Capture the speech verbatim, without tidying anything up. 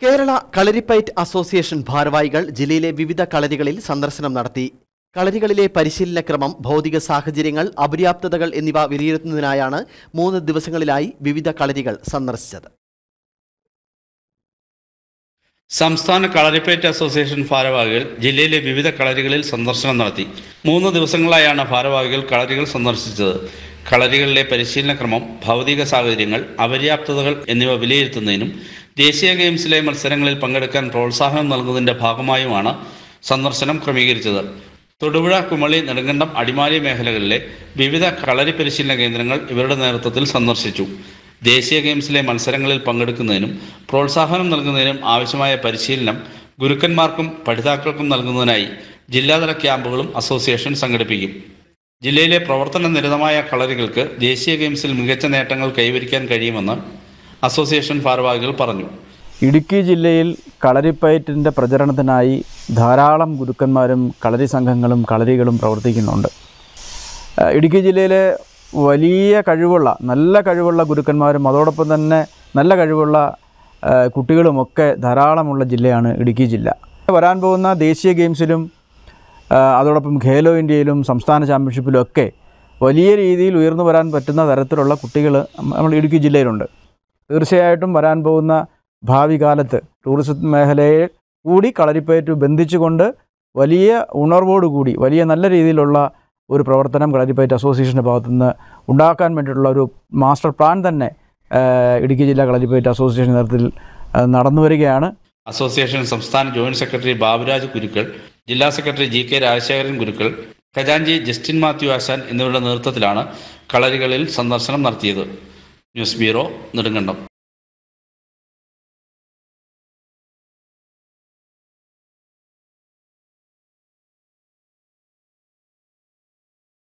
Kerala Kalaripayattu association ഭാരവാഹികൾ ജില്ലയിലെ വിവിധ കളരികളിൽ സന്ദർശനം നടത്തി. കളരികളിലെ പരിശീലനക്രമം, ഭൗതിക സാഹചര്യങ്ങൾ, അപര്യാപ്തതകൾ എന്നിവ വിലയിരുത്തുന്നതിനായാണ് മൂന്ന് ദിവസങ്ങളിലായി വിവിധ കളരികൾ സന്ദർശിച്ചത്. സംസ്ഥാന കളരിപ്പയറ്റ് അസോസിയേഷൻ ഭാരവാഹികൾ ജില്ലയിലെ വിവിധ കളരികളിൽ സന്ദർശനം നടത്തി. മൂന്ന് ദിവസങ്ങളായാണ് ഭാരവാഹികൾ കളരികൾ സന്ദർശിച്ചത്. കളരികളിലെ പരിശീലനക്രമം, ഭൗതിക സാഹചര്യങ്ങൾ, അപര്യാപ്തതകൾ എന്നിവ വിലയിരുത്തുന്നതിനും ദേശീയ ഗെയിംസിലെ മത്സരങ്ങളിൽ പങ്കെടുക്കാൻ പ്രോത്സാഹനം നൽകുന്നതിൻ്റെ ഭാഗമായുമാണ് സന്ദർശനം ക്രമീകരിച്ചത്. തൊടുപുഴ, കുമളി, നെടുങ്കണ്ടം, അടിമാലി മേഖലകളിലെ വിവിധ കളരി പരിശീലന കേന്ദ്രങ്ങൾ ഇവരുടെ നേതൃത്വത്തിൽ സന്ദർശിച്ചു. ദേശീയ ഗെയിംസിലെ മത്സരങ്ങളിൽ പങ്കെടുക്കുന്നതിനും പ്രോത്സാഹനം നൽകുന്നതിനും ആവശ്യമായ പരിശീലനം ഗുരുക്കന്മാർക്കും പഠിതാക്കൾക്കും നൽകുന്നതിനായി ജില്ലാതല ക്യാമ്പുകളും അസോസിയേഷൻ സംഘടിപ്പിക്കും. ജില്ലയിലെ പ്രവർത്തന നിരതമായ കളരികൾക്ക് ദേശീയ ഗെയിംസിൽ മികച്ച നേട്ടങ്ങൾ കൈവരിക്കാൻ കഴിയുമെന്ന് അസോസിയേഷൻ ഭാരവാഹികൾ പറഞ്ഞു. ഇടുക്കി ജില്ലയിൽ കളരിപ്പയറ്റിൻ്റെ പ്രചരണത്തിനായി ധാരാളം ഗുരുക്കന്മാരും കളരി സംഘങ്ങളും കളരികളും പ്രവർത്തിക്കുന്നുണ്ട്. ഇടുക്കി ജില്ലയിലെ വലിയ കഴിവുള്ള നല്ല കഴിവുള്ള ഗുരുക്കന്മാരും അതോടൊപ്പം തന്നെ നല്ല കഴിവുള്ള കുട്ടികളുമൊക്കെ ധാരാളമുള്ള ജില്ലയാണ് ഇടുക്കി ജില്ല. വരാൻ പോകുന്ന ദേശീയ ഗെയിംസിലും അതോടൊപ്പം ഖേലോ ഇന്ത്യയിലും സംസ്ഥാന ചാമ്പ്യൻഷിപ്പിലും ഒക്കെ വലിയ രീതിയിൽ ഉയർന്നു വരാൻ പറ്റുന്ന തരത്തിലുള്ള കുട്ടികൾ നമ്മൾ ഇടുക്കി ജില്ലയിലുണ്ട്. തീർച്ചയായിട്ടും വരാൻ പോകുന്ന ഭാവി കാലത്ത് ടൂറിസം മേഖലയെ കൂടി കളരിപ്പയറ്റ് ബന്ധിച്ചുകൊണ്ട് വലിയ ഉണർവോടുകൂടി വലിയ നല്ല രീതിയിലുള്ള ഒരു പ്രവർത്തനം കളരിപ്പയറ്റ് അസോസിയേഷൻ്റെ ഭാഗത്തുനിന്ന് ഉണ്ടാക്കാൻ വേണ്ടിയിട്ടുള്ള ഒരു മാസ്റ്റർ പ്ലാൻ തന്നെ ഇടുക്കി ജില്ലാ കളരിപ്പയറ്റ് അസോസിയേഷൻ നേതൃത്വത്തിൽ നടന്നു വരികയാണ്. അസോസിയേഷൻ സംസ്ഥാന ജോയിന്റ് സെക്രട്ടറി ബാബുരാജ് ഗുരുക്കൾ, ജില്ലാ സെക്രട്ടറി ജി കെ രാജശേഖരൻ ഗുരുക്കൾ, ഖജാൻജി ജസ്റ്റിൻ മാത്യു ആശാൻ എന്നിവരുടെ നേതൃത്വത്തിലാണ് കളരികളിൽ സന്ദർശനം നടത്തിയത്. News bureau, Nedumkandam.